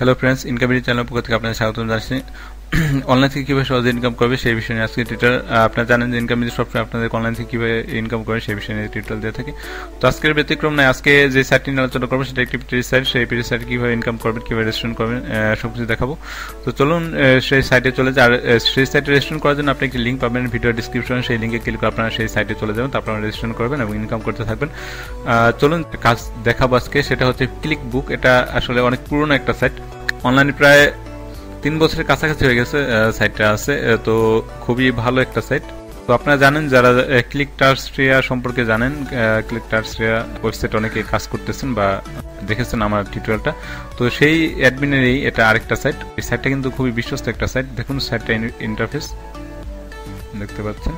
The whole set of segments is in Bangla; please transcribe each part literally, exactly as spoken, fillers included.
হ্যালো ফ্রেন্ডস, ইনকামের চ্যানেল পক্ষ থেকে আপনাদের স্বাগত জানাচ্ছি। অনলাইন থেকে কীভাবে সহজে ইনকাম করবে সেই বিষয়ে নিয়ে আজকে টিউটোরিয়াল। আপনারা জানেন যে ইনকাম সবসময় আপনাদের অনলাইন থেকে কীভাবে ইনকাম করবে সেই বিষয়ে নিয়ে টিউটোরিয়াল দিয়ে থাকি। তো আজকের ব্যতিক্রম নয়, আজকে যে সাইটটি নিয়ে আলোচনা করবো সেটা একটি পিটির সাইট। সেই পিটির সাইট কীভাবে ইনকাম করবেন, কীভাবে রেজিস্ট্রেশন করবেন সব কিছু দেখাবো। তো চলুন সেই সাইটে চলে যায়। আর সেই সাইটে রেজিস্ট্রেশন করার জন্য আপনি একটি লিঙ্ক পাবেন ভিডিও ডিসক্রিপশনে, সেই লিঙ্কে ক্লিক করে আপনারা সেই সাইটে চলে যাবেন, তারপর রেজিস্ট্রেশন করবেন এবং ইনকাম করতে থাকবেন। চলুন কাজ দেখাবো আজকে। সেটা হচ্ছে ক্লিক বুক। এটা আসলে অনেক পুরনো একটা সাইট, অনলাইনে প্রায় তিন বছরের কাছাকাছি হয়ে গেছে সাইটটা আছে। তো খুবই ভালো একটা সাইট। তো আপনারা জানেন, যারা ক্লিকটার্সট্রিয়া সম্পর্কে জানেন, ক্লিকটার্সট্রিয়া ওয়েবসাইট অনেকে কাজ করতেছেন বা দেখেছেন আমার টিউটোরিয়ালটা। তো সেই অ্যাডমিনেরই এটা আরেকটা সাইট। এই সাইটটা কিন্তু খুবই বিশ্বস্ত একটা সাইট। দেখুন সাইটটা ইন্টারফেস দেখতে পাচ্ছেন।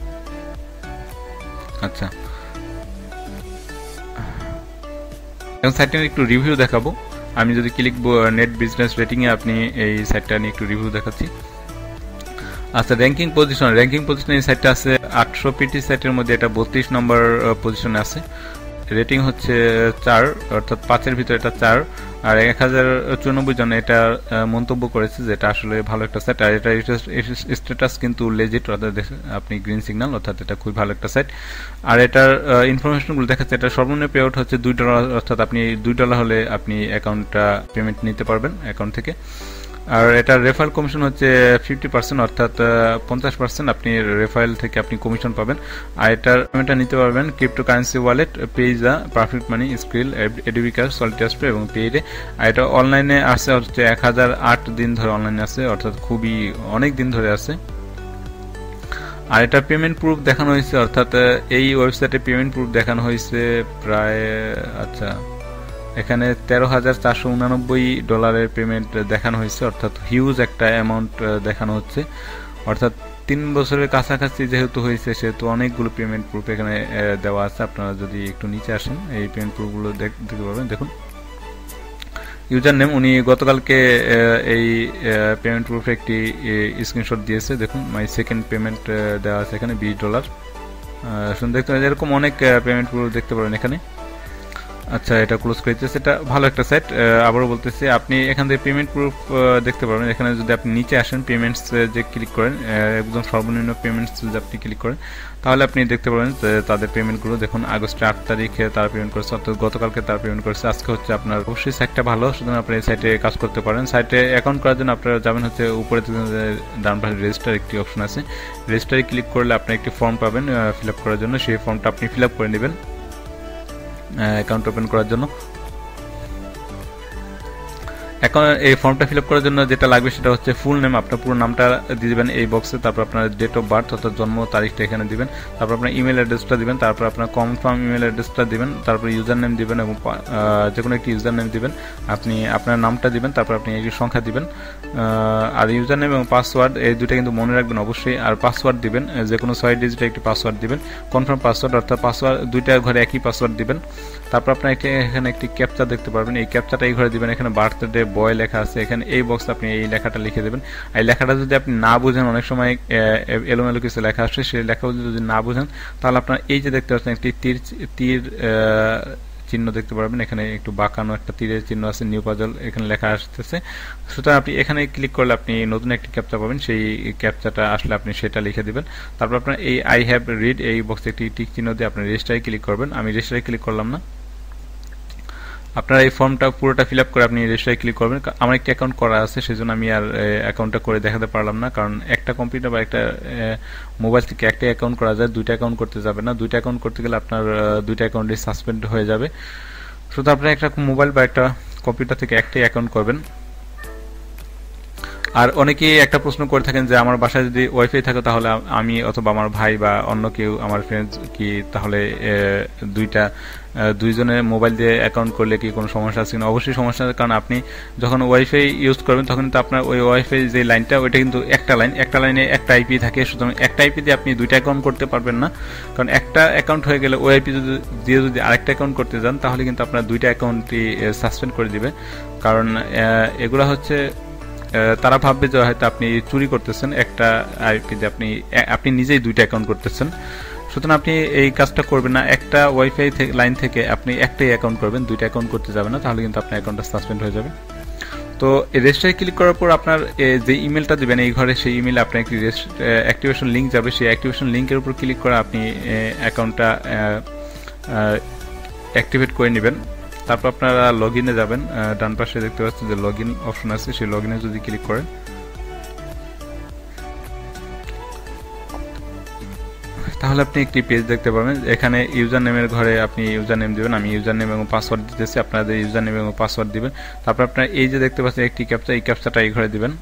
আচ্ছা, এবং সাইটটা একটু রিভিউ দেখাবো। আমি যদি ক্লিক নেট বিজনেস রেটিংয়ে আপনি এই সাইটটা নিয়ে একটু রিভিউ দেখাচ্ছি। আচ্ছা, র্যাঙ্কিং পজিশন র্যাঙ্কিং পজিশনে এই সাইটটা আছে আটশো পিটি সাইটের মধ্যে এটা বত্রিশ নম্বর পজিশনে আছে। রেটিং হচ্ছে চার, অর্থাৎ পাঁচের ভিতরে এটা চার। আর এক হাজার চুরানব্বই জন এটা মন্তব্য করেছে যে এটা আসলে ভালো একটা সাইট। আর এটা স্ট্যাটাস কিন্তু লেজিট, অর্থাৎ আপনি গ্রিন সিগন্যাল, অর্থাৎ এটা খুবই ভালো একটা সাইট। আর এটার ইনফরমেশনগুলো দেখাচ্ছে এটা সর্বনিম্ন পে আউট হচ্ছে দুই ডলার, অর্থাৎ আপনি দুই ডলার হলে আপনি অ্যাকাউন্টটা পেমেন্ট নিতে পারবেন অ্যাকাউন্ট থেকে। আর এটার রেফারেল কমিশন হচ্ছে ফিফটি পার্সেন্ট, অর্থাৎ পঞ্চাশ পার্সেন্ট আপনি রেফারেল থেকে আপনি কমিশন পাবেন। আর এটার পেমেন্টটা নিতে পারবেন crypto currency wallet, Payza, Perfect Money, Skrill, এডুবিকার, সলিটাসপে এবং পেইডে। আর এটা অনলাইনে আসছে হচ্ছে এক হাজার আট দিন ধরে অনলাইনে আছে, অর্থাৎ খুবই অনেক দিন ধরে আছে। আর এটা পেমেন্ট প্রুফ দেখানো হয়েছে, অর্থাৎ এই ওয়েবসাইটে পেমেন্ট প্রুফ দেখানো হয়েছে প্রায়, আচ্ছা এখানে তেরো হাজার চারশো উনানব্বই ডলারের পেমেন্ট দেখানো হয়েছে, অর্থাৎ হিউজ একটা অ্যামাউন্ট দেখানো হচ্ছে। অর্থাৎ তিন বছরের কাছাকাছি যেহেতু হয়েছে, সেহেতু অনেকগুলো পেমেন্ট প্রুফ এখানে দেওয়া আছে। আপনারা যদি একটু নিচে আসেন এই পেমেন্ট প্রুফগুলো দেখতে পাবেন। দেখুন ইউজার নেম, উনি গতকালকে এই পেমেন্ট প্রুফে একটি স্ক্রিনশট দিয়েছে। দেখুন মাই সেকেন্ড পেমেন্ট দেওয়া আছে এখানে বিশ ডলার। শুনে দেখতে পাবেন এরকম অনেক পেমেন্ট প্রুফ দেখতে পাবেন এখানে। আচ্ছা, এটা ক্লোজ করেছে। সেটা ভালো একটা সাইট। আবারও বলতেছি, আপনি এখান থেকে পেমেন্ট প্রুফ দেখতে পারবেন। এখানে যদি আপনি নিচে আসেন, পেমেন্টস যে ক্লিক করেন, একদম সর্বনিম্ন পেমেন্টস যদি আপনি ক্লিক করেন, তাহলে আপনি দেখতে পাবেন যে তাদের পেমেন্টগুলো দেখুন আগস্টের আট তারিখে তারা পেমেন্ট করেছে, অর্থাৎ গতকালকে তারা পেমেন্ট করেছে। আজকে হচ্ছে আপনার অবশ্যই সাইটটা ভালো, সুতরাং আপনি এই সাইটে কাজ করতে পারেন। সাইটে অ্যাকাউন্ট করার জন্য আপনারা যাবেন হচ্ছে উপরে ডান পাশে রেজিস্টার একটি অপশন আছে। রেজিস্টারে ক্লিক করলে আপনি একটি ফর্ম পাবেন ফিল আপ করার জন্য। সেই ফর্মটা আপনি ফিল আপ করে নেবেন অ্যাকাউন্ট ওপেন করার জন্য। এখন এই ফর্মটা ফিল আপ করার জন্য যেটা লাগবে সেটা হচ্ছে ফুল নেম। আপনার পুরো নামটা দিয়ে দেবেন এই বক্সে, তারপর আপনার ডেট অফ বার্থ অর্থাৎ জন্ম তারিখটা এখানে দিবেন, তারপর আপনার ইমেল অ্যাড্রেসটা দিবেন, তারপর আপনার কনফার্ম ইমেল অ্যাড্রেসটা দিবেন, তারপর ইউজার নেম দিবেন এবং যে কোনো একটি ইউজার নেম দিবেন। আপনি আপনার নামটা দিবেন, তারপর আপনি একটি সংখ্যা দিবেন। আর ইউজার নেম এবং পাসওয়ার্ড এই দুটো কিন্তু মনে রাখবেন অবশ্যই। আর পাসওয়ার্ড দিবেন, যে কোনো ছয় ডিজিটের একটি পাসওয়ার্ড দিবেন, কনফার্ম পাসওয়ার্ড, অর্থাৎ পাসওয়ার্ড দুইটা ঘরে একই পাসওয়ার্ড দিবেন। তারপর আপনার এখানে একটি ক্যাপচা দেখতে পারবেন, এই ক্যাপচাটা এই ঘরে দিবেন। এখানে বার্থডে বয় লেখা আছে, এখানে এই বক্সে আপনি এই লেখাটা লিখে দেবেন। এই লেখাটা যদি আপনি না বুঝেন, অনেক সময় এলোমেলো কিছু লেখা আসে, সেই লেখা যদি না বুঝেন, তাহলে আপনার এই যে দেখতে পাচ্ছেন একটি তীর তীর চিহ্ন দেখতে পারবেন। এখানে একটু বাঁকানো একটা তীরের চিহ্ন আছে, নিউ পাজল এখানে লেখা আসতেছে। সুতরাং আপনি এখানে ক্লিক করলে আপনি নতুন একটি ক্যাপচা পাবেন, সেই ক্যাপচাটা আসলে আপনি সেটা লিখে দিবেন। তারপর আপনার এই আই হ্যাভ রিড এই বক্সে একটি টিক চিহ্ন দিয়ে আপনি রেজিস্টারে ক্লিক করবেন। আমি রেজিস্টারে ক্লিক করলাম না। আপনারা এই ফর্মটা পুরোটা ফিল আপ করে আপনি রেজিস্টারে ক্লিক করবেন। আমার একটি অ্যাকাউন্ট করা আছে, সেজন্য আমি আর অ্যাকাউন্টটা করে দেখাতে পারলাম না, কারণ একটা কম্পিউটার বা একটা মোবাইল থেকে একটা অ্যাকাউন্ট করা যায়, দুইটা অ্যাকাউন্ট করতে যাবে না। দুইটা অ্যাকাউন্ট করতে গেলে আপনার দুইটা অ্যাকাউন্টই সাসপেন্ড হয়ে যাবে। শুধু আপনি একটা মোবাইল বা একটা কম্পিউটার থেকে একটাই অ্যাকাউন্ট করবেন। আর অনেকেই একটা প্রশ্ন করে থাকেন যে আমার বাসায় যদি ওয়াইফাই থাকে তাহলে আমি অথবা আমার ভাই বা অন্য কেউ আমার ফ্রেন্ডস কি তাহলে দুইটা দুইজনের মোবাইল দিয়ে অ্যাকাউন্ট করলে কি কোনো সমস্যা আছে কিনা? অবশ্যই সমস্যা আছে, কারণ আপনি যখন ওয়াইফাই ইউজ করবেন তখন কিন্তু আপনার ওই ওয়াইফাই যে লাইনটা ওইটা কিন্তু একটা লাইন, একটা লাইনে একটা আইপি থাকে। সুতরাং একটা আইপি দিয়ে আপনি দুইটা অ্যাকাউন্ট করতে পারবেন না, কারণ একটা অ্যাকাউন্ট হয়ে গেলে ওই আইপি যদি দিয়ে যদি আরেকটা অ্যাকাউন্ট করতে যান তাহলে কিন্তু আপনার দুইটা অ্যাকাউন্টই সাসপেন্ড করে দিবে। কারণ এগুলো হচ্ছে তারা ভাববে যে হয়তো আপনি চুরি করতেছেন একটা আইপি দিয়ে, আপনি আপনি নিজেই দুইটা অ্যাকাউন্ট করতেছেন। সুতরাং আপনি এই কাজটা করবেন না। একটা ওয়াইফাই লাইন থেকে আপনি একটাই অ্যাকাউন্ট করবেন, দুইটা অ্যাকাউন্ট করতে যাবেন না, তাহলে কিন্তু আপনার অ্যাকাউন্টটা সাসপেন্ড হয়ে যাবে। তো রেজিস্টারে ক্লিক করার পর আপনার যে ইমেলটা দিবেন এই ঘরে সেই ইমেলে আপনার একটি অ্যাক্টিভেশন লিঙ্ক যাবে, সেই অ্যাক্টিভেশন লিঙ্কের উপর ক্লিক করে আপনি অ্যাকাউন্টটা অ্যাক্টিভেট করে নেবেন। তারপর আপনারা লগ ইনে যাবেন, ডান পাশে দেখতে পাচ্ছেন যে লগ ইন অপশন আছে, সেই লগ ইনে যদি ক্লিক করেন তাহলে আপনি একটি পেজ দেখতে পাবেন। এখানে ইউজার নেমের ঘরে আপনি ইউজার নেম দিবেন, আমি ইউজার নেম এবং পাসওয়ার্ড দিতেছি, আপনাদের ইউজার নেম এবং পাসওয়ার্ড দিবেন। তারপর আপনার এই যে দেখতে পাচ্ছেন একটি ক্যাপচা, এই ক্যাপচাটা এই ঘরে দিবেন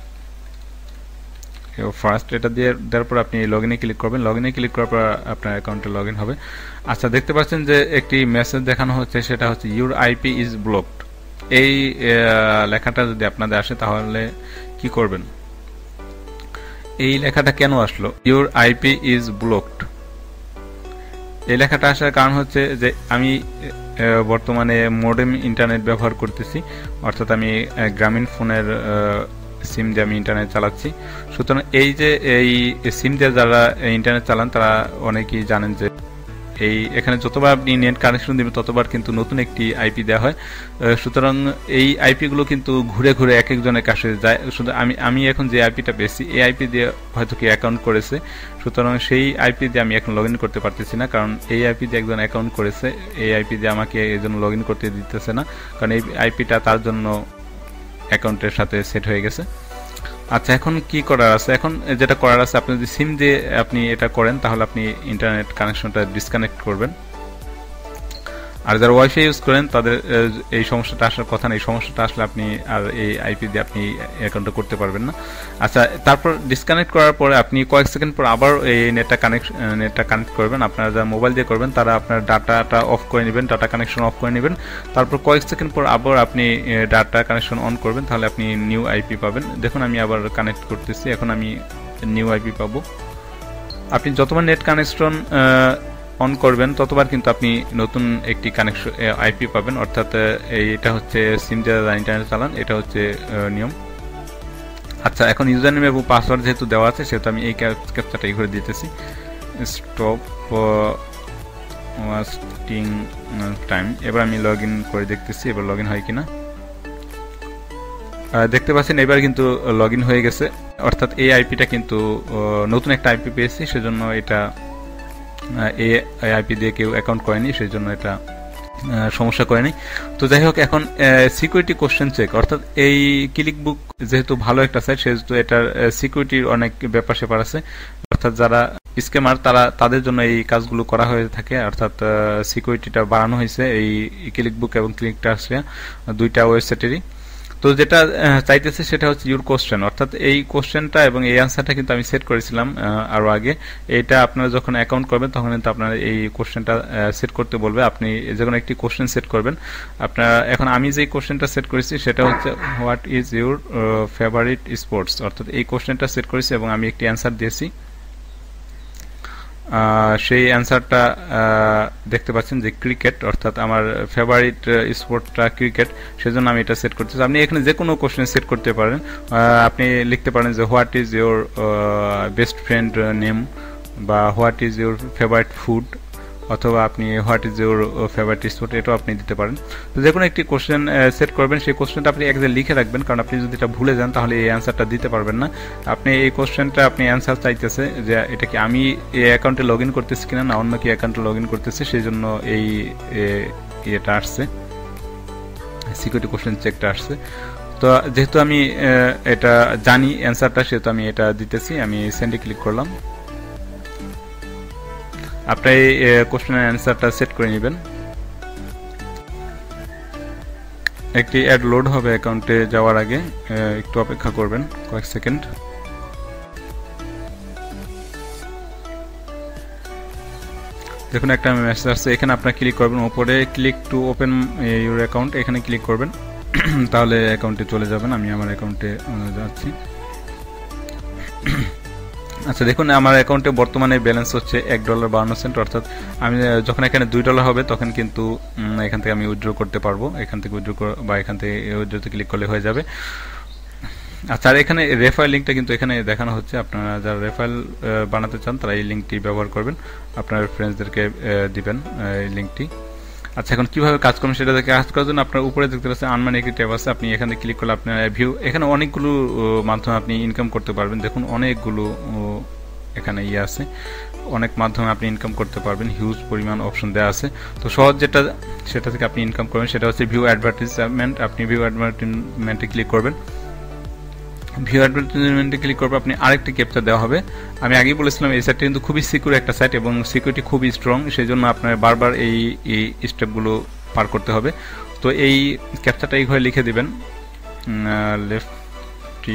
ফার্স্ট। এটা দিয়ে দেওয়ার পর আপনি লগ ইনে ক্লিক করবেন, লগ ইনে ক্লিক করার পর আপনার অ্যাকাউন্টে লগ ইন হবে। আচ্ছা, দেখতে পাচ্ছেন যে একটি মেসেজ দেখানো হচ্ছে, সেটা হচ্ছে ইউর আইপি ইজ ব্লকড। এই লেখাটা যদি আপনাদের আসে তাহলে কি করবেন? এই লেখাটা কেন আসলো? ইউর আইপি ইজ ব্লকড, এই লেখাটা আসার কারণ হচ্ছে যে আমি বর্তমানে মডেম ইন্টারনেট ব্যবহার করতেছি, অর্থাৎ আমি গ্রামীণ ফোনের সিম দিয়ে আমি ইন্টারনেট চালাচ্ছি। সুতরাং এই যে এই সিম দিয়ে যারা ইন্টারনেট চালান তারা অনেকেই জানেন যে এই এখানে যতবার আপনি নেট কানেকশন দিবেন ততবার কিন্তু নতুন একটি আইপি দেওয়া হয়। সুতরাং এই আইপি গুলো কিন্তু ঘুরে ঘুরে এক একজনের কাছে যায়। শুধু আমি আমি এখন যে আইপিটা পেয়েছি এই আইপি দিয়ে হয়তো কি অ্যাকাউন্ট করেছে, সুতরাং সেই আইপি দিয়ে আমি এখন লগ ইন করতে পারতেছি না, কারণ এই আইপি দিয়ে একজন অ্যাকাউন্ট করেছে, এই আইপি দিয়ে আমাকে এই জন্য লগ ইন করতে দিতেছে না, কারণ এই আইপিটা তার জন্য অ্যাকাউন্টের সাথে সেট হয়ে গেছে। আচ্ছা, এখন কি করার আছে? এখন যেটা করার আছে, আপনি যদি সিম দিয়ে আপনি এটা করেন তাহলে আপনি ইন্টারনেট কানেকশনটা ডিসকানেক্ট করবেন। আর যারা ওয়াইফাই ইউজ করেন তাদের এই সমস্যাটা আসার কথা না, এই সমস্যাটা আসলে আপনি আর এই আইপি দিয়ে আপনি অ্যাকাউন্টটা করতে পারবেন না। আচ্ছা, তারপর ডিসকানেক্ট করার পরে আপনি কয়েক সেকেন্ড পর আবার এই নেটটা কানেক্ট নেটটা কানেক্ট করবেন। আপনারা যারা মোবাইল দিয়ে করবেন তারা আপনার ডাটাটা অফ করে নেবেন, ডাটা কানেকশন অফ করে নেবেন। তারপর কয়েক সেকেন্ড পর আবার আপনি ডাটা কানেকশন অন করবেন, তাহলে আপনি নিউ আইপি পাবেন। দেখুন আমি আবার কানেক্ট করতেছি, এখন আমি নিউ আইপি পাবো। আপনি যতবার নেট কানেকশন অন করবেন ততবার কিন্তু আপনি নতুন একটি কানেকশন আইপি পাবেন, অর্থাৎ এইটা হচ্ছে সিম দিয়ে ইন্টারনেট চালান, এটা হচ্ছে নিয়ম। আচ্ছা, এখন ইউজার নেম এবং পাসওয়ার্ড যেহেতু দেওয়া আছে সেহেতু আমি এই ক্যাপচাটা এই করে দিতেছি, স্টপ ওয়াস্টিং টাইম। এবার আমি লগ ইন করে দেখতেছি এবার লগ ইন হয় কিনা। দেখতে পাচ্ছেন এবার কিন্তু লগ ইন হয়ে গেছে, অর্থাৎ এই আইপিটা কিন্তু নতুন একটা আইপি পেয়েছি, সেজন্য এটা এই আইপি দিয়ে কেউ অ্যাকাউন্ট করেনি, সেই জন্য এটা সমস্যা করেনি। তো যাই হোক, এখন সিকিউরিটি কোশ্চেন চেক, অর্থাৎ এই ক্লিক বুক যেহেতু ভালো একটা সাইট সেহেতু এটার সিকিউরিটির অনেক ব্যাপার স্যাপার আছে, অর্থাৎ যারা স্ক্যামার তারা তাদের জন্য এই কাজগুলো করা হয়ে থাকে, অর্থাৎ সিকিউরিটিটা বাড়ানো হয়েছে এই ক্লিক বুক এবং ক্লিক টাস্ক দুইটা ওয়েবসাইটেরই। তো যেটা চাইতেছে সেটা হচ্ছে ইউর কোশ্চেন, অর্থাৎ এই কোশ্চেনটা এবং এই অ্যান্সারটা কিন্তু আমি সেট করেছিলাম আরও আগে। এটা আপনারা যখন অ্যাকাউন্ট করবেন তখন কিন্তু আপনার এই কোশ্চেনটা সেট করতে বলবে, আপনি যে কোনো একটি কোশ্চেন সেট করবেন। আপনারা এখন আমি যেই কোশ্চেনটা সেট করেছি সেটা হচ্ছে what is your favourite sports, অর্থাৎ এই কোশ্চেনটা সেট করেছি এবং আমি একটি অ্যান্সার দিয়েছি। সেই অ্যান্সারটা দেখতে পাচ্ছেন যে ক্রিকেট, অর্থাৎ আমার ফেভারিট স্পোর্টটা ক্রিকেট, সেজন্য আমি এটা সেট করতেছি। আপনি এখানে যে কোনো কোশ্চেন সেট করতে পারেন, আপনি লিখতে পারেন যে what is your best friend name, বা what is your favourite food, অথবা আপনি what is your favourite sport, এটাও আপনি দিতে পারেন। তো যে কোনো একটি কোশ্চেন সেট করবেন, সেই কোশ্চেনটা আপনি এক জায়গায় লিখে রাখবেন, কারণ আপনি যদি এটা ভুলে যান তাহলে এই অ্যান্সারটা দিতে পারবেন না। আপনি এই কোশ্চেনটা আপনি অ্যান্সার চাইতেছে যে এটা কি আমি এই অ্যাকাউন্টে লগ ইন করতেছি কিনা না অন্য কি অ্যাকাউন্টে লগ ইন করতেছি, সেই জন্য এই এটা আসছে, সিকিউরিটি কোশ্চেন চেকটা আসছে। তো যেহেতু আমি এটা জানি অ্যান্সারটা, সেহেতু আমি এটা দিতেছি। আমি সেন্ডে ক্লিক করলাম। আপনি এই কোশ্চেনের অ্যান্সারটা সেট করে নেবেন। একটি অ্যাড লোড হবে অ্যাকাউন্টে যাওয়ার আগে, একটু অপেক্ষা করবেন কয়েক সেকেন্ড। দেখুন একটা মেসেজ আসছে, এখানে আপনারা ক্লিক করবেন, উপরে click to open your account, এখানে ক্লিক করবেন, তাহলে অ্যাকাউন্টে চলে যাবেন। আমি আমার অ্যাকাউন্টে যাচ্ছি। আচ্ছা, দেখুন আমার অ্যাকাউন্টে বর্তমানে ব্যালেন্স হচ্ছে এক ডলার বাউন্ন সেন্ট, অর্থাৎ আমি যখন এখানে দুই ডলার হবে তখন কিন্তু এখান থেকে আমি উইথড্র করতে পারবো, এখান থেকে উইথড্র বা এখান থেকে উইথড্রতে ক্লিক করলে হয়ে যাবে। আচ্ছা, আর এখানে রেফারেল লিঙ্কটা কিন্তু এখানে দেখানো হচ্ছে, আপনারা যারা রেফারেল বানাতে চান তারা এই লিঙ্কটি ব্যবহার করবেন, আপনার ফ্রেন্ডসদেরকে দিবেন এই লিঙ্কটি। আচ্ছা, এখন কিভাবে কাজ করবেন সেটা দেখে কাজ করার জন্য আপনার উপরে দেখতে পাচ্ছেন আনমানি একটি ট্যাব আছে, আপনি এখানে ক্লিক করলে আপনার ভিউ, এখানে অনেকগুলো মাধ্যমে আপনি ইনকাম করতে পারবেন। দেখুন অনেকগুলো এখানে ইয়ে আছে, অনেক মাধ্যমে আপনি ইনকাম করতে পারবেন, হিউজ পরিমাণ অপশন দেওয়া আছে। তো সহজ যেটা সেটা থেকে আপনি ইনকাম করবেন সেটা হচ্ছে ভিউ অ্যাডভার্টাইজমেন্ট। আপনি ভিউ অ্যাডভার্টাইজমেন্টে ক্লিক করবেন। ভিউ অ্যাডভার্টাইজমেন্টে ক্লিক করবে আপনি আরেকটি ক্যাপচা দেওয়া হবে। আমি আগেই বলেছিলাম এই সাইটটা কিন্তু খুবই সিকিউর একটা সাইট এবং সিকিউরিটি খুবই স্ট্রং, সেই জন্য আপনার বারবার এই এই স্টেপগুলো পার করতে হবে। তো এই ক্যাপচাটা এই ঘরে লিখে দিবেন, লেফটি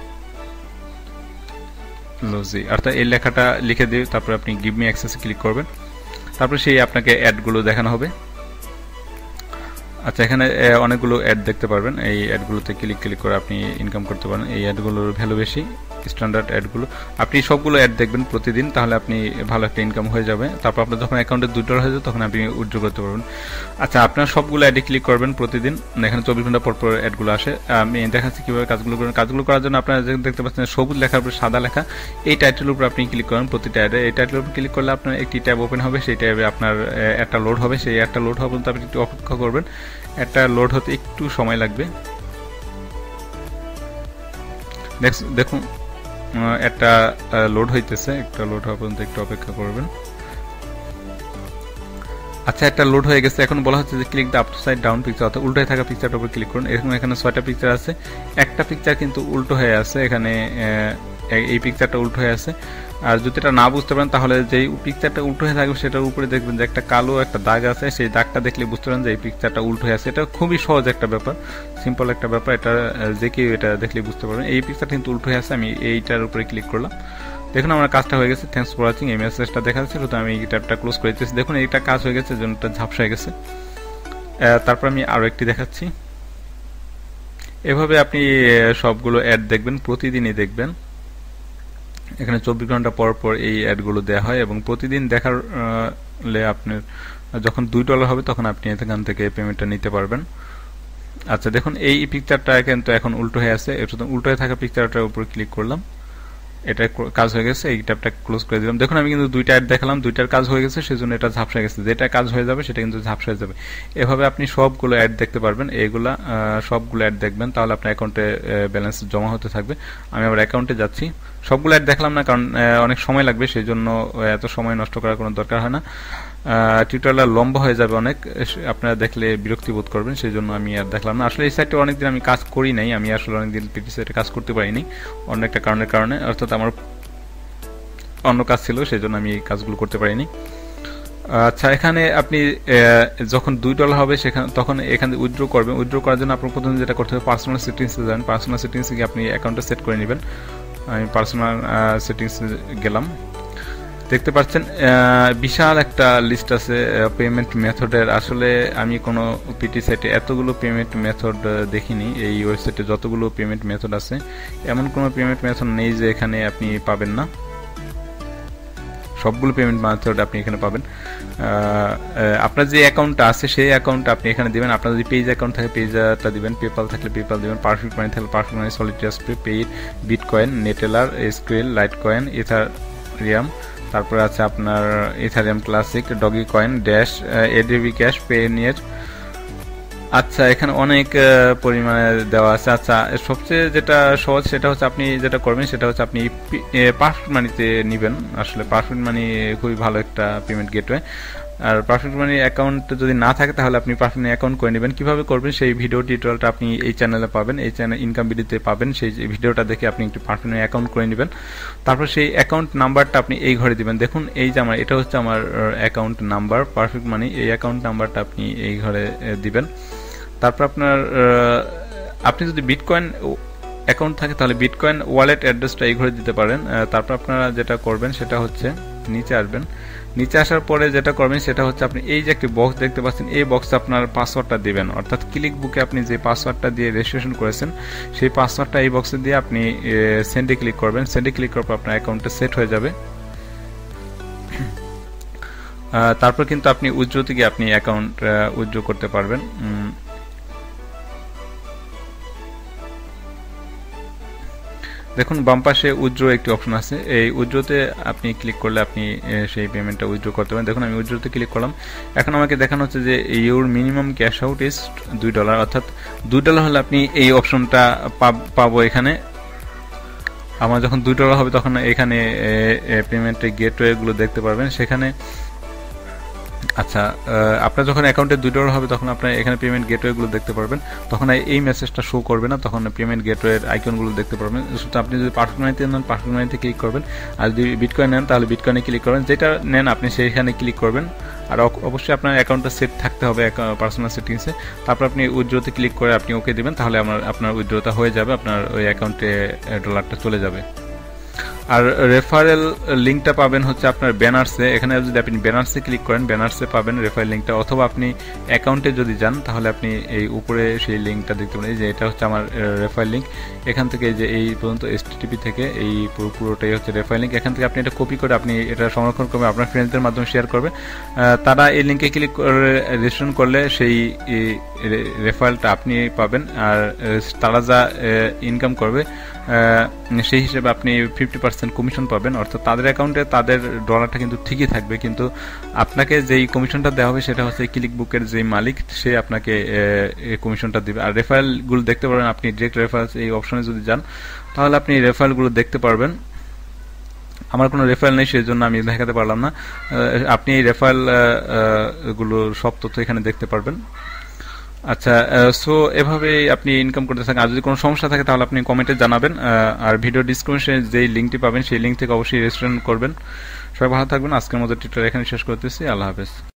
লজি, অর্থাৎ এই লেখাটা লিখে দিয়ে তারপরে আপনি গিভ মি অ্যাক্সেসে ক্লিক করবেন। তারপরে সেই আপনাকে অ্যাডগুলো দেখানো হবে। আচ্ছা, এখানে অনেকগুলো অ্যাড দেখতে পারবেন, এই অ্যাডগুলোতে ক্লিক ক্লিক করে আপনি ইনকাম করতে পারেন। এই অ্যাডগুলোর ভ্যালু বেশি, স্ট্যান্ডার্ড অ্যাডগুলো আপনি সবগুলো অ্যাড দেখবেন প্রতিদিন, তাহলে আপনি ভালো একটা ইনকাম হয়ে যাবে। তারপর আপনার যখন অ্যাকাউন্টে দুই ডলার হয়ে যাবে তখন আপনি উইথড্র করতে পারবেন। আচ্ছা, আপনার সবগুলো অ্যাডে ক্লিক করবেন প্রতিদিন, এখানে চব্বিশ ঘন্টা পর পর অ্যাডগুলো আসে। আমি দেখাচ্ছি কীভাবে কাজগুলো করবেন। কাজগুলো করার জন্য আপনারা দেখতে পাচ্ছেন সবুজ লেখার উপর সাদা লেখা, এই টাইটেলের উপর আপনি ক্লিক করেন প্রতিটা অ্যাডে। এই টাইটেলের উপর ক্লিক করলে আপনার একটি ট্যাব ওপেন হবে, সেই ট্যাবে আপনার একটা লোড হবে, সেই একটা লোড হবে পর্যন্ত আপনি একটু অপেক্ষা করবেন। একটা লোড হতে একটু সময় লাগবে। দেখুন একটা লোড হইতেছে, একটা লোড হওয়া পর্যন্ত একটু অপেক্ষা করবেন। আচ্ছা, একটা লোড হয়ে গেছে। এখন বলা হচ্ছে যে click the upside down picture, অর্থাৎ উল্টো থাকা পিকচারটার উপর ক্লিক করুন। এরকম এখানে ছয়টা পিকচার আছে, একটা পিকচার কিন্তু উল্টো হয়ে আছে, এখানে এই পিকচারটা উল্টো হয়ে আছে। আর যদি এটা না বুঝতে পারেন তাহলে যেই পিকচারটা উল্টো হয়ে থাকবে সেটার উপরে দেখবেন যে একটা কালো একটা দাগ আছে, সেই দাগটা দেখলে বুঝতে পারেন যে এই পিকচারটা উল্টো হয়ে আছে। এটা খুবই সহজ একটা ব্যাপার, সিম্পল একটা ব্যাপার, এটা যে কেউ এটা দেখলে বুঝতে পারবেন। এই পিকচারটা কিন্তু উল্টো হয়ে আছে, আমি এইটার উপরে ক্লিক করলাম। দেখুন আমার কাজটা হয়ে গেছে, থ্যাঙ্কস ফর ওয়াচিং। এই মেসেজটা দেখা যাচ্ছে, তো আমি এই ট্যাবটা ক্লোজ করে দিতেছি। দেখুন এইটা কাজ হয়ে গেছে, জন্য ঝাপসা হয়ে গেছে। তারপর আমি আরও একটি দেখাচ্ছি। এভাবে আপনি সবগুলো অ্যাড দেখবেন, প্রতিদিনই দেখবেন। এখানে চব্বিশ ঘন্টা পর পর এই অ্যাডগুলো দেওয়া হয় এবং প্রতিদিন দেখার আপনার যখন দুই ডলার হবে তখন আপনি এখান থেকে পেমেন্টটা নিতে পারবেন। আচ্ছা, দেখুন এই পিকচারটা কিন্তু এখন উল্টো হয়ে আছে, উল্টো হয়ে থাকা পিকচারটার উপর ক্লিক করলাম, এটা কাজ হয়ে গেছে। এই ট্যাবটা ক্লোজ করে দিলাম। দেখুন আমি কিন্তু দুইটা অ্যাড দেখালাম, দুইটার কাজ হয়ে গেছে, সেজন্য এটা ঝাপসা হয়ে গেছে। যেটা কাজ হয়ে যাবে সেটা কিন্তু ঝাপসা হয়ে যাবে। এভাবে আপনি সবগুলো অ্যাড দেখতে পারবেন, এইগুলা সবগুলো অ্যাড দেখবেন, তাহলে আপনার অ্যাকাউন্টে ব্যালেন্স জমা হতে থাকবে। আমি আবার অ্যাকাউন্টে যাচ্ছি, সবগুলো অ্যাড দেখলাম না কারণ অনেক সময় লাগবে, সেই জন্য এত সময় নষ্ট করার কোনো দরকার হয় না। টিউটোরিয়ালটা লম্বা হয়ে যাবে অনেক, আপনারা দেখলে বিরক্তি বোধ করবেন, সেই জন্য আমি আর দেখলাম না। আসলে এই সাইটে অনেকদিন আমি কাজ করি নাই, আমি আসলে অনেকদিন পিটি সাইটে কাজ করতে পারিনি অন্য একটা কারণের কারণে, অর্থাৎ আমার অন্য কাজ ছিল, সেই জন্য আমি এই কাজগুলো করতে পারিনি। আচ্ছা, এখানে আপনি যখন দুই ডলার হবে সেখানে তখন এখানে উইথড্র করবেন। উইথড্র করার জন্য আপনার প্রথমে যেটা করতে হবে পার্সোনাল সেটিংসে যান। পার্সোনাল সেটিংসে গিয়ে আপনি অ্যাকাউন্টটা সেট করে নেবেন। আমি পার্সোনাল সেটিংসে গেলাম, দেখতে পাচ্ছেন বিশাল একটা লিস্ট আছে পেমেন্ট মেথডের। আসলে আমি কোনো পিটি সাইটে এতগুলো পেমেন্ট মেথড দেখিনি, এই ওয়েবসাইটে যতগুলো পেমেন্ট মেথড আছে এমন কোনো পেমেন্ট মেথড নেই যে এখানে আপনি পাবেন না, সবগুলো পেমেন্ট মেথড আপনি এখানে পাবেন। আপনার যে অ্যাকাউন্টটা আছে সেই অ্যাকাউন্টটা আপনি এখানে দিবেন। আপনার যদি পেজ অ্যাকাউন্ট থাকে পেজটা দিবেন, পেপাল থাকলে পেপাল দিবেন, পারফেক্ট মানি থাকলে পারফেক্ট মানি, সলিটাস পে, পেইড, Bitcoin, Neteller, SQL, Litecoin, Ethereum, তারপরে আছে আপনার Ethereum Classic, Dogecoin, Dash, ADB cash, পেনিয়ার। আচ্ছা, এখানে অনেক পরিমাণে দেওয়া আছে। আচ্ছা, সবচেয়ে যেটা সহজ সেটা হচ্ছে আপনি যেটা করবেন সেটা হচ্ছে আপনি পারফেক্ট মানিতে নেবেন। আসলে পারফেক্ট মানি খুবই ভালো একটা পেমেন্ট গেটওয়ে। আর পারফেক্ট মানি অ্যাকাউন্ট যদি না থাকে তাহলে আপনি পারফেক্ট মানি অ্যাকাউন্ট করে নেবেন। কিভাবে করবেন সেই ভিডিও টিউটোরিয়ালটা আপনি এই চ্যানেলে পাবেন, এই চ্যানেল ইনকাম ভিডিওতে পাবেন। সেই ভিডিওটা দেখে আপনি একটু পারফেক্ট মানি অ্যাকাউন্ট করে নেবেন। তারপর সেই অ্যাকাউন্ট নাম্বারটা আপনি এই ঘরে দিবেন। দেখুন এই যে আমার এটা হচ্ছে আমার অ্যাকাউন্ট নাম্বার পারফেক্ট মানি, এই অ্যাকাউন্ট নাম্বারটা আপনি এই ঘরে দিবেন। তারপর আপনার আপনি যদি বিটকয়েন অ্যাকাউন্ট থাকে তাহলে বিটকয়েন ওয়ালেট অ্যাড্রেসটা এই ঘরে দিতে পারেন। তারপর আপনারা যেটা করবেন সেটা হচ্ছে নিচে আসবেন, নিচে আসার পরে যেটা করবেন সেটা হচ্ছে আপনি এই যে একটি বক্স দেখতে পাচ্ছেন, এই বক্সে আপনার পাসওয়ার্ডটা দিবেন। অর্থাৎ ক্লিক বুকে আপনি যে পাসওয়ার্ডটা দিয়ে রেজিস্ট্রেশন করেছেন সেই পাসওয়ার্ডটা এই বক্সে দিয়ে আপনি সেন্ডে ক্লিক করবেন। সেন্ডে ক্লিক করার পর আপনার অ্যাকাউন্টটা সেট হয়ে যাবে। তারপর কিন্তু আপনি উইথড্র থেকে আপনি অ্যাকাউন্ট উইথড্র করতে পারবেন। দেখুন বাম পাশে উইথড্র একটি অপশন আছে, এই উইথড্রতে আপনি ক্লিক করলে আপনি সেই পেমেন্টটা উইথড্র করতে পারেন। দেখুন আমি উইথড্রতে ক্লিক করলাম, এখন আমাকে দেখানো হচ্ছে যে your minimum cash out is দুই ডলার, অর্থাৎ দুই ডলার হলে আপনি এই অপশনটা পাবো এখানে। আমার যখন দুই ডলার হবে তখন এখানে পেমেন্টের গেটওয়েগুলো দেখতে পারবেন সেখানে। আচ্ছা, আপনার যখন অ্যাকাউন্টে দুই ডলার হবে তখন আপনার এখানে পেমেন্ট গেটওয়েগুলো দেখতে পারবেন, তখন এই মেসেজটা শো করবে না, তখন পেমেন্ট গেটওয়ের আইকনগুলো দেখতে পারবেন। শুধু আপনি যদি পারফেক্ট মানিতে নেন পারফেক্ট মানিতে ক্লিক করবেন, আর যদি বিটকয়েন নেন তাহলে বিটকয়েনে ক্লিক করবেন, যেটা নেন আপনি সেইখানে ক্লিক করবেন। আর অবশ্যই আপনার অ্যাকাউন্টটা সেট থাকতে হবে পার্সোনাল সেটিংসে, তারপর আপনি উইথড্রতে ক্লিক করে আপনি ওকে দেবেন, তাহলে আমার আপনার উইথড্রটা হয়ে যাবে, আপনার ওই অ্যাকাউন্টে ডলারটা চলে যাবে। আর রেফারেল লিঙ্কটা পাবেন হচ্ছে আপনার ব্যানার্সে, এখানে যদি আপনি ব্যানার্সে ক্লিক করেন ব্যানার্সে পাবেন রেফারেল লিঙ্কটা, অথবা আপনি অ্যাকাউন্টে যদি যান তাহলে আপনি এই উপরে সেই লিঙ্কটা দেখতে পাবেন, এই যে এটা হচ্ছে আমার রেফারেল লিঙ্ক, এখান থেকে যে এই পর্যন্ত এসটিটিপি থেকে এই পুরো পুরোটাই হচ্ছে রেফারেল লিঙ্ক। এখান থেকে আপনি এটা কপি করে আপনি এটা সংরক্ষণ করবেন, আপনার ফ্রেন্ডসদের মাধ্যমে শেয়ার করবে, তারা এই লিঙ্কে ক্লিক করে রেজিস্ট্রেশন করলে সেই রেফারেলটা আপনি পাবেন। আর তারা যা ইনকাম করবে সেই হিসেবে আপনি ফিফটি পার্সেন্ট কমিশন পাবেন, অর্থাৎ তাদের অ্যাকাউন্টে তাদের ডলারটা কিন্তু ঠিকই থাকবে, কিন্তু আপনাকে যেই কমিশনটা দেওয়া হবে সেটা হচ্ছে ক্লিক বুকের যে মালিক সে আপনাকে কমিশনটা দিবে। আর রেফারেলগুলো দেখতে পারবেন আপনি ডিরেক্ট রেফারেলস এই অপশনে যদি যান তাহলে আপনি রেফারেলগুলো দেখতে পারবেন। আমার কোনো রেফারেল নেই সেই জন্য আমি দেখাতে পারলাম না, আপনি এই রেফারেল গুলো সব তথ্য এখানে দেখতে পারবেন। আচ্ছা, সো এভাবেই আপনি ইনকাম করতে থাকেন। আর যদি কোনো সমস্যা থাকে তাহলে আপনি কমেন্টে জানাবেন, আর ভিডিও ডিসক্রিপশনে যেই লিঙ্কটি পাবেন সেই লিঙ্ক থেকে অবশ্যই রেজিস্ট্রেশন করবেন। সবাই ভালো থাকবেন, আজকের মতো টিউটোরিয়াল এখানে শেষ করতেছি, আল্লাহ হাফেজ।